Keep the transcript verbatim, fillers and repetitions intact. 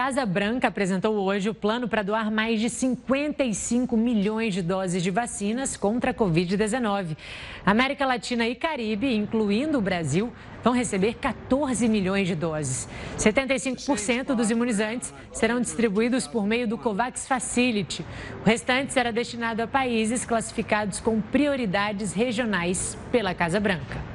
Casa Branca apresentou hoje o plano para doar mais de cinquenta e cinco milhões de doses de vacinas contra a covid dezenove. América Latina e Caribe, incluindo o Brasil, vão receber quatorze milhões de doses. setenta e cinco por cento dos imunizantes serão distribuídos por meio do COVAX Facility. O restante será destinado a países classificados com prioridades regionais pela Casa Branca.